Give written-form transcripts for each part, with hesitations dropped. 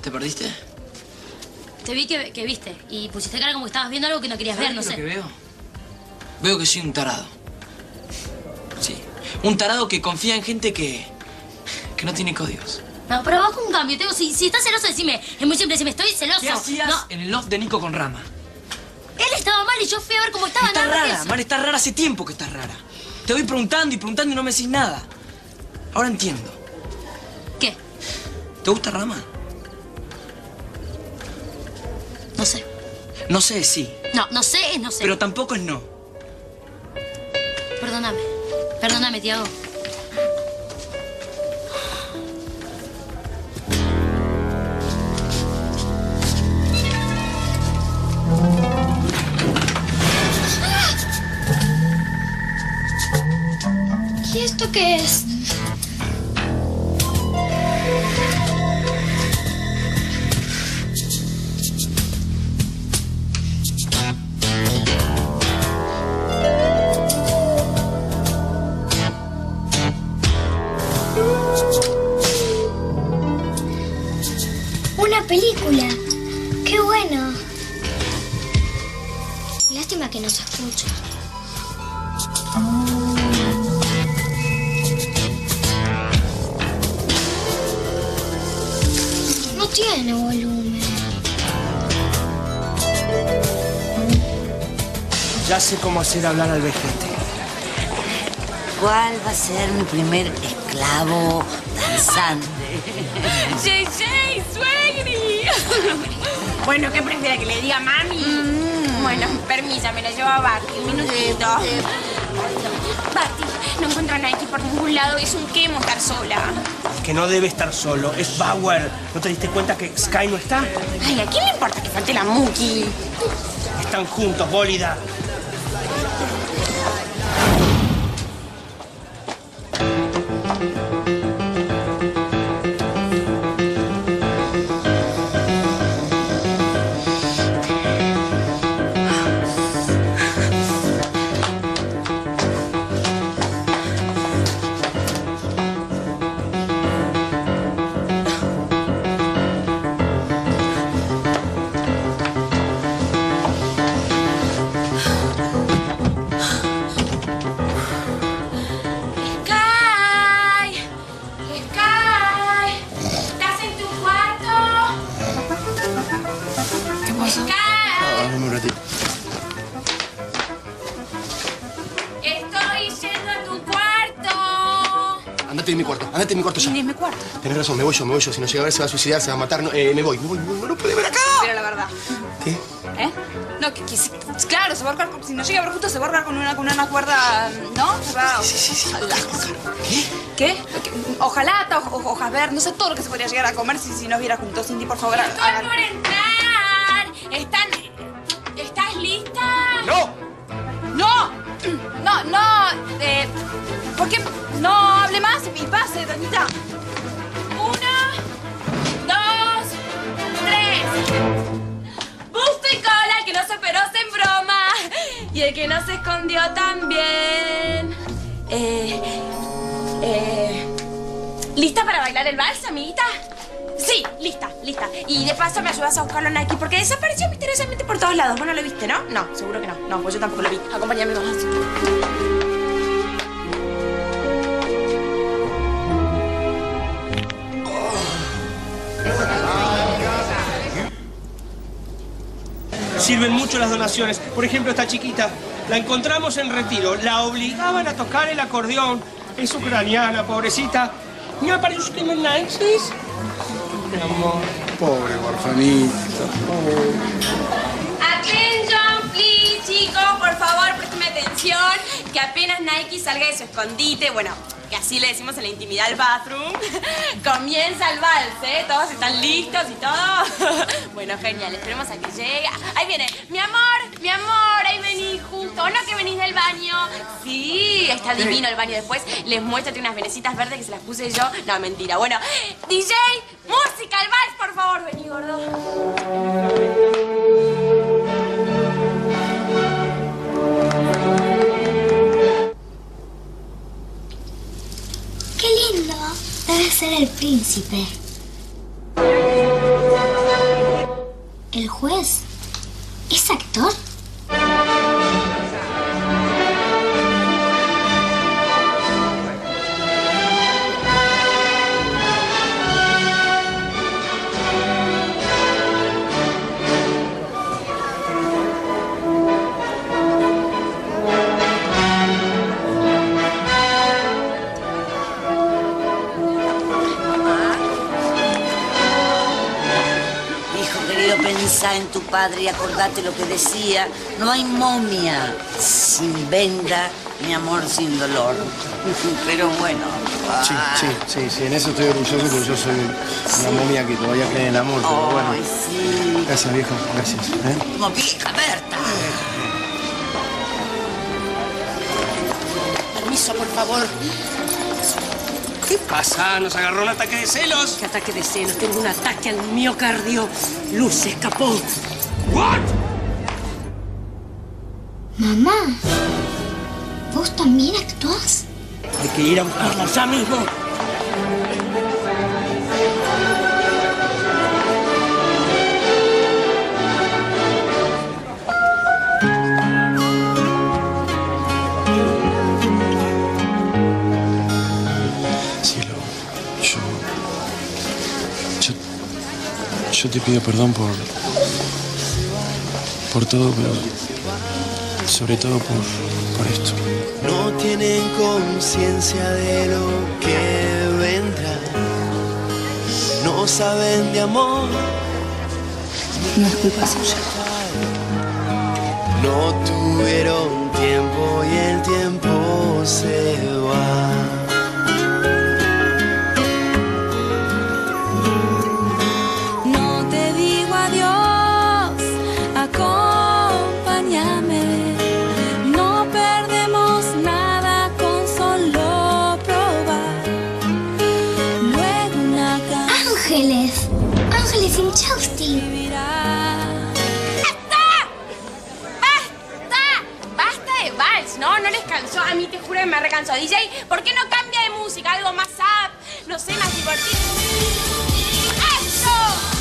¿Te perdiste? Te vi que viste y pusiste cara como que estabas viendo algo que no querías ver, no sé. ¿Sabes lo que veo? Veo que soy un tarado. Sí, un tarado que confía en gente que no tiene códigos. No, pero bajo un cambio. Si estás celoso, decime. Es muy simple, decime, estoy celoso. ¿Qué hacías en el loft de Nico con Rama? Él estaba mal y yo fui a ver cómo estaba. Está rara, Mar, está rara. Hace tiempo que estás rara. Te voy preguntando y no me decís nada. Ahora entiendo. ¿Qué? ¿Te gusta Rama? No sé. No sé es sí. No sé es no sé. Pero tampoco es no. Perdóname. Perdóname, Tiago. ¿Y esto qué es? Una película. ¡Qué bueno! Lástima que no se escucha. No tiene volumen. Ya sé cómo hacer hablar al vejete. ¿Cuál va a ser mi primer esclavo danzante? ¡Yey, suegri! Bueno, ¿qué prefiere? ¿Que le diga mami? Bueno, permisa, me la llevo a Barty. Un minutito. Barty, no encuentro a Nike por ningún lado. Es un quemo estar sola. El que no debe estar solo es Bauer. ¿No te diste cuenta que Sky no está? Ay, ¿a quién le importa que falte la Muki? Están juntos, bólida. Andate de mi cuarto ya. ¿En mi cuarto? Tenés razón, me voy yo. Si no llega a ver, se va a suicidar, se va a matar. No, me voy. No lo puede ver acá. Pero la verdad. ¿Qué? ¿Eh? No, claro, se va a ahorcar, si no llega a ver justo, se va a ahorcar con una cuerda, ¿no? Se va Sí. ¿Qué? Ojalá, hojas ver, no sé todo lo que se podría llegar a comer si nos viera juntos. Cindy, por favor, ¡Estoy por entrar! ¿Estás lista? ¡No! ¿Por qué no hable más y pase, doñita? 1, 2, 3. Busto y cola, el que no se operó en broma. Y el que no se escondió también. ¿Lista para bailar el vals, amiguita? Sí, lista. Y de paso me ayudas a buscarlo en Nike porque desapareció misteriosamente por todos lados. ¿Vos no lo viste, no? No, seguro que no. No, pues yo tampoco lo vi. Acompáñame más. Sirven mucho las donaciones. Por ejemplo, esta chiquita. La encontramos en Retiro. La obligaban a tocar el acordeón. Es ucraniana, pobrecita. ¿No aparece usted en Nike? Mi amor. Pobre huerfanito. Attention, please, chicos. Por favor, présteme atención. Que apenas Nike salga de su escondite, bueno, que así le decimos en la intimidad al bathroom, comienza el vals, ¿eh? Todos están listos y todo. Bueno, genial. Esperemos a que llegue. Ahí viene. Mi amor, ahí venís justo. ¿No que venís del baño? Sí, está divino el baño. Después les muestro unas venecitas verdes que se las puse yo. No, mentira. Bueno, DJ, música, el vals, por favor. Vení, gordo. Qué lindo. Debe ser el príncipe. ¿El juez es actor? Pensá en tu padre y acordate lo que decía. No hay momia sin venda ni amor sin dolor. Pero bueno. Sí, en eso estoy orgulloso porque yo soy una momia que todavía cree en amor. Pero bueno. Sí. Gracias, viejo. Gracias. Como vieja, Berta. Permiso, por favor. ¿Qué pasa? ¿Nos agarró un ataque de celos? ¿Qué ataque de celos? Tengo un ataque al miocardio. Luz se escapó. ¿What? Mamá, ¿vos también actuás? Hay que ir a buscarla ya mismo. Yo te pido perdón por todo, pero sobre todo por esto. No tienen conciencia de lo que vendrá. No saben de amor. No es culpa suya. No tuvieron tiempo y el tiempo se va. Ángeles Inchausti. ¡Basta de vals! No les cansó. A mí te juro que me recansó. DJ, ¿por qué no cambia de música? Algo más up, no sé, más divertido. ¡Eso!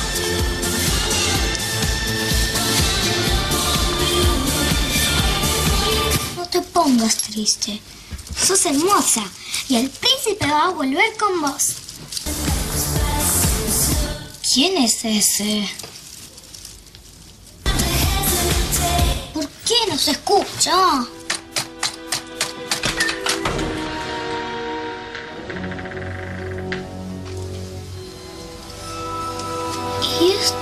No te pongas triste. Sos hermosa y el príncipe va a volver con vos. ¿Quién es ese? ¿Por qué no se escucha? ¿Y esto?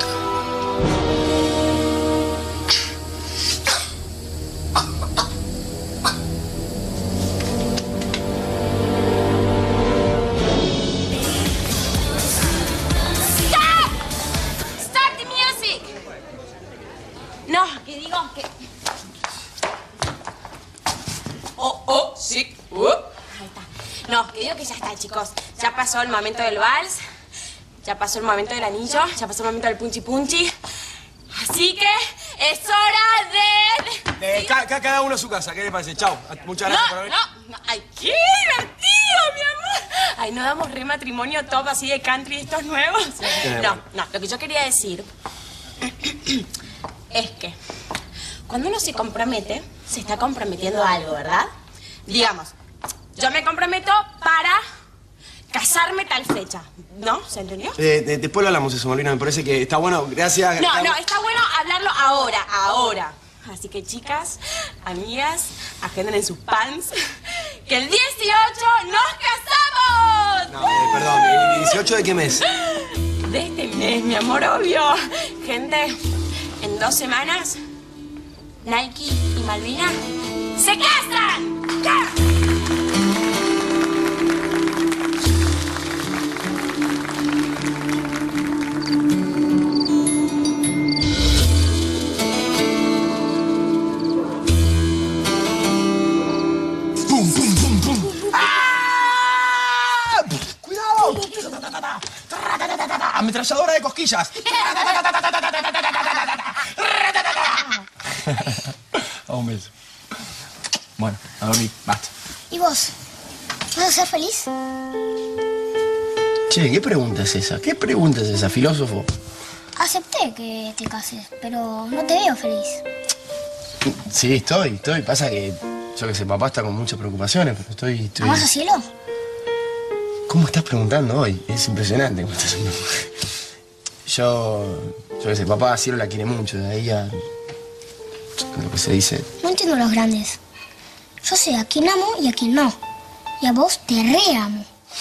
Chicos, ya pasó el momento del vals, ya pasó el momento del anillo, ya pasó el momento del punchi punchi. Así que es hora de... Cada uno a su casa, ¿qué le parece? Chao. Muchas gracias por venir. No. Ay, qué divertido, mi amor. Ay, ¿no damos re matrimonio top así de country estos nuevos? No. Lo que yo quería decir es que cuando uno se compromete, se está comprometiendo a algo, ¿verdad? Digamos, yo me comprometo para casarme tal fecha, ¿no? ¿Se entendió? Después lo hablamos eso, Malvina. Me parece que está bueno. Gracias. No, está bueno hablarlo ahora. Así que, chicas, amigas, agenden en sus pants que el 18 nos casamos. No, perdón, ¿el 18 de qué mes? De este mes, mi amor, obvio. Gente, en 2 semanas, Nike y Malvina se casan. ¡Ya! Ametralladora de cosquillas. Un beso. Bueno, a dormir. Basta. ¿Y vos? ¿Vas a ser feliz? Che, ¿qué pregunta es esa? ¿Qué pregunta es esa, filósofo? Acepté que te cases, pero no te veo feliz. Sí, estoy. Pasa que, yo qué sé, papá está con muchas preocupaciones, pero estoy... ¿Vamos a cielo? ¿Cómo estás preguntando hoy? Es impresionante cómo estás haciendo. Yo qué sé, papá a Cielo la quiere mucho, de ahí a lo que se dice. No entiendo los grandes. Yo sé a quién amo y a quién no. Y a vos te re-amo.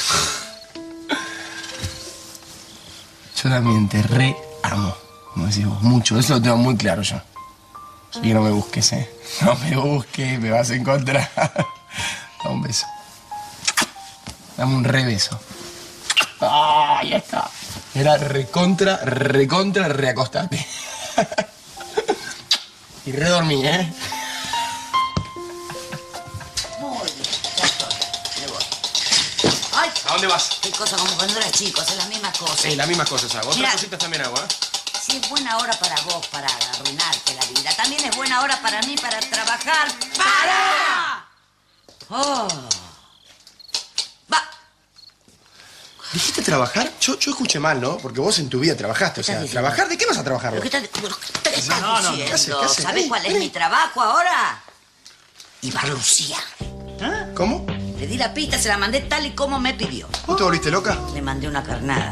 Yo también te re-amo, como decís vos, mucho. Eso lo tengo muy claro yo. Así que no me busques, ¿eh? No me busques, me vas a encontrar. Da un beso. Dame un re-beso. ¡Ah, ya está! Era recontra, reacostate. Y redormí, ¿eh? Muy bien, ya estoy. Me voy. ¡Ay! ¿A dónde vas? Qué cosa, como cuando era chico, hacer las mismas cosas. Sí, las mismas cosas hago. Mira, Otras cositas también hago, ¿eh? Si es buena hora para vos, para arruinarte la vida, también es buena hora para mí, para trabajar. ¡Para! ¡Oh! ¡Va! ¿Dijiste trabajar? Yo escuché mal, ¿no? Porque vos en tu vida trabajaste. O sea, ¿trabajar? ¿De qué vas a trabajar vos? ¿Qué estás No, diciendo? ¿qué haces? ¿Sabes cuál es mi trabajo ahora? Llevar Lucía. ¿Cómo? Le di la pista, se la mandé tal y como me pidió. ¿Vos te volviste loca? Le mandé una carnada.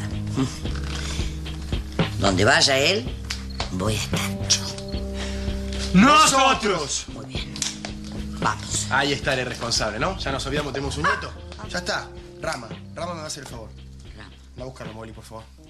Donde vaya él, voy a estar yo. ¡Nosotros! Muy bien. Vamos. Ahí está el irresponsable, ¿no? Ya nos olvidamos, tenemos un nieto. Ya está. Rama me va a hacer el favor. Anda a buscarlo, Molly, por favor.